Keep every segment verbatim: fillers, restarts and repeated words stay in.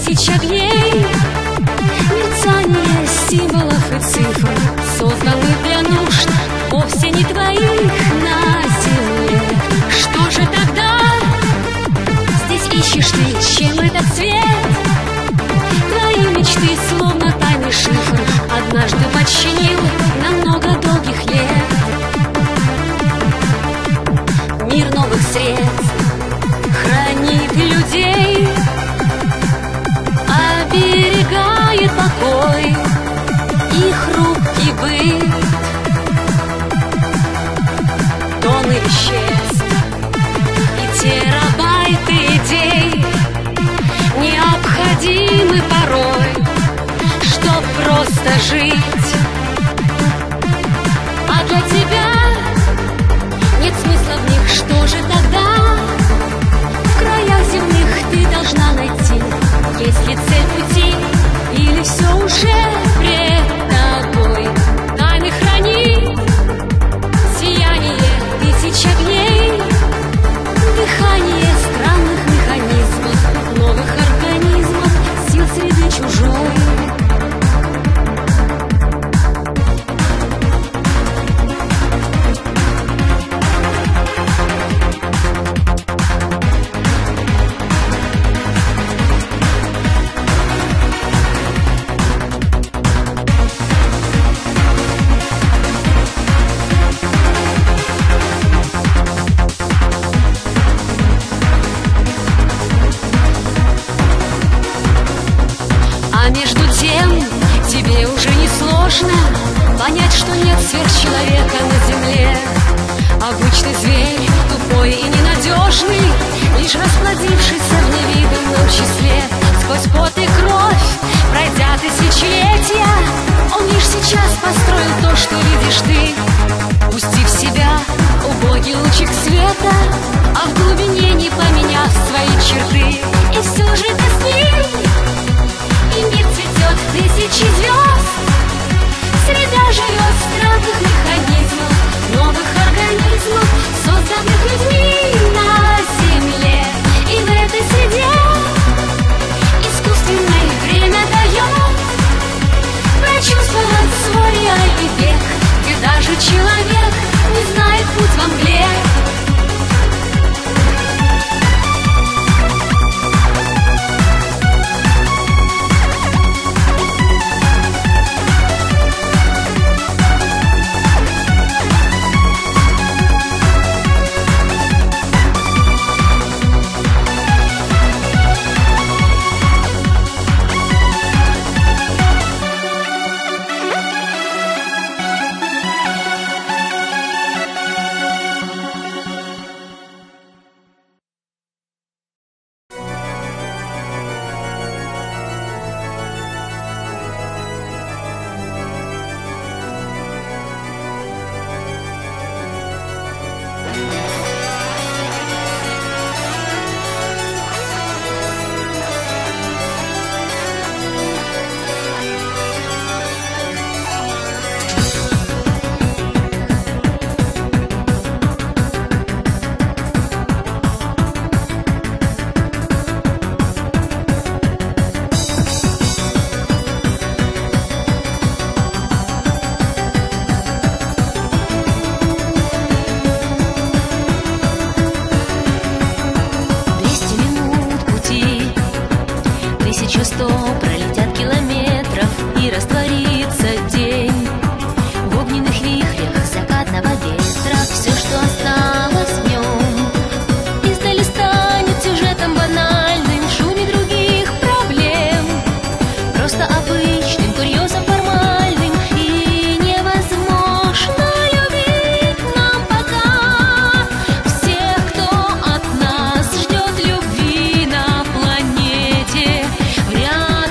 тысяч огней, мерцание символов и цифр созданы для нужд вовсе не твоих на земле. Что же тогда здесь ищешь ты, чем этот цвет? Твои мечты словно тайный шифр однажды подчинил на много долгих лет. Мир новых средств хранит людей, оберегает покой и хрупкий быт. Тонны веществ и терабайты идей необходимы порой, чтоб просто жить. А для тебя нет смысла в них. Что же тогда в краях земных ты должна найти? Есть ли цель пути или все уже пред тобой? Тайны хранит сияние тысяч огней, дыхание странных механизмов, новых организмов, сил среды чужой. А между тем тебе уже не сложно понять, что нет сверхчеловека на земле. Обычный зверь, тупой и ненадежный, лишь расплодившийся в невиданном числе. Сквозь пот и кровь, пройдя тысячелетия, он лишь сейчас построил то, что видишь ты. Пустив в себя убогий лучик света, а в глубине не поменяв свои черты. И все же ты с ним, и мир цветет тысячи звезд. Среда живет странных механизмов, новых организмов, созданных людьми на земле. И в этой среде искусственное время дает прочувствовать свой реальный век, где даже человек не знает путь во мгле. Вряд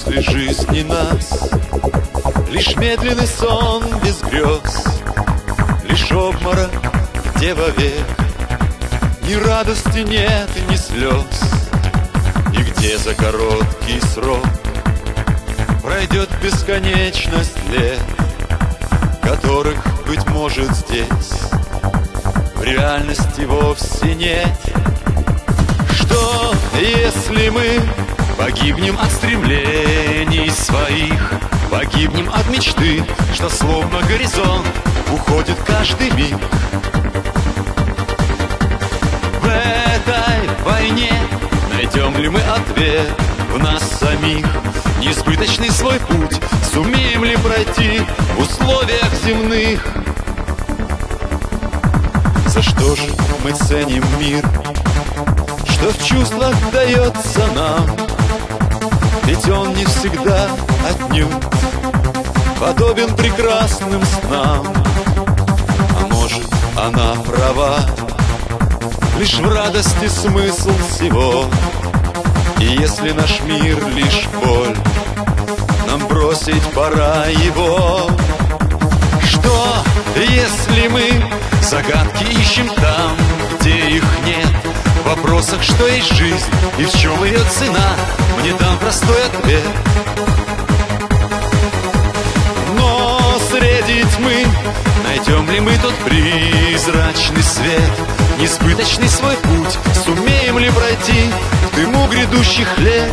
после жизни нас лишь медленный сон без грез, лишь обморок, где вовек ни радости нет и ни слез, и где за короткий срок пройдет бесконечность лет, которых, быть может, здесь в реальности вовсе нет. Что, если мы погибнем от стремлений своих, погибнем от мечты, что словно горизонт уходит каждый миг? В этой войне найдем ли мы ответ в нас самих? Несбыточный свой путь сумеем ли пройти в условиях земных? За что же мы ценим мир, что в чувствах дается нам? Ведь он не всегда отнюдь подобен прекрасным снам. А может, она права, лишь в радости смысл всего. И если наш мир лишь боль, нам бросить пора его. Что, если мы загадки ищем там, где их нет, в вопросах, что есть жизнь и в чем ее цена, мне дам простой ответ. Но среди тьмы найдем ли мы тот призрачный свет, несбыточный свой путь сумеем ли пройти в дыму грядущих лет?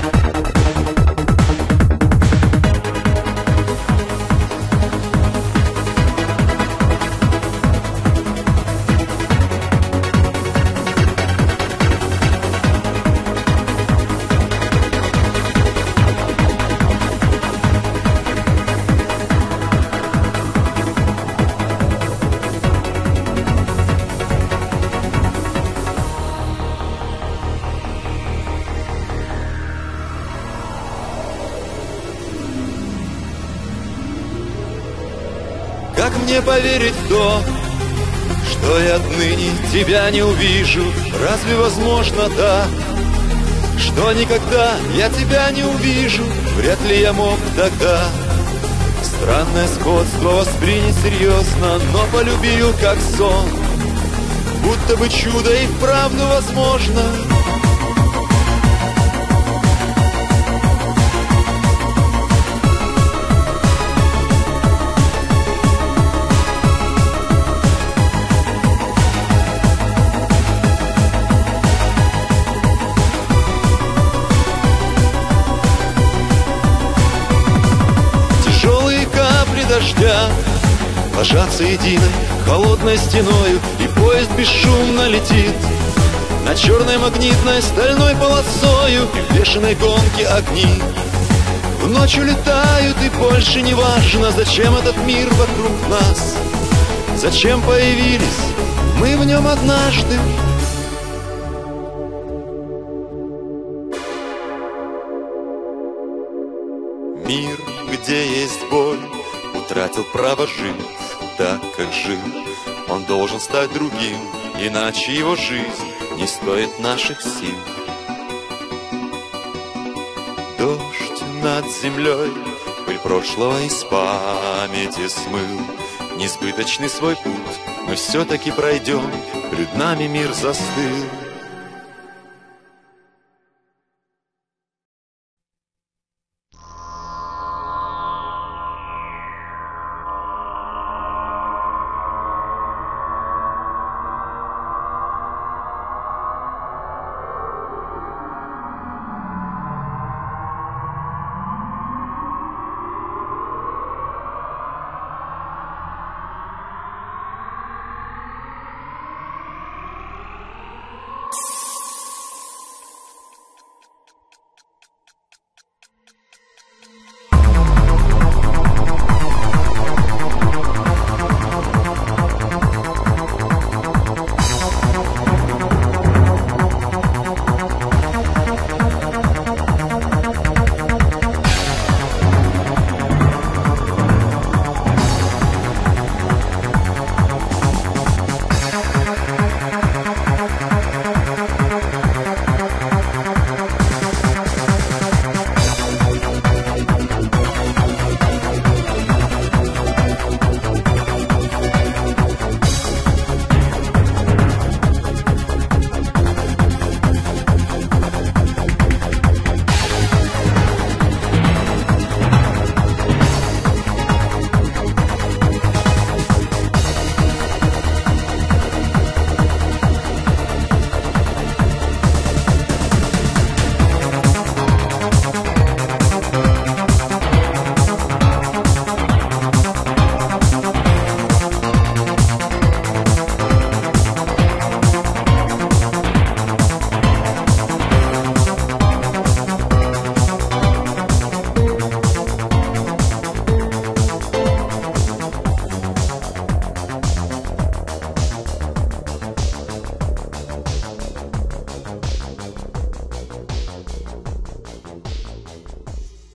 Как мне поверить в то, что я отныне тебя не увижу? Разве возможно так, что никогда я тебя не увижу? Вряд ли я мог тогда странное сходство воспринять серьезно, но полюбил как сон, будто бы чудо и вправду возможно. Дождя ложатся единой холодной стеною, и поезд бесшумно летит на черной магнитной стальной полосою, и в бешеной гонке огни в ночь улетают, и больше не важно, зачем этот мир вокруг нас, зачем появились мы в нем однажды. Мир, где есть боль, утратил право жить так, как жил. Он должен стать другим, иначе его жизнь не стоит наших сил. Дождь над землей пыль прошлого из памяти смыл. Несбыточный свой путь мы все-таки пройдем, пред нами мир застыл.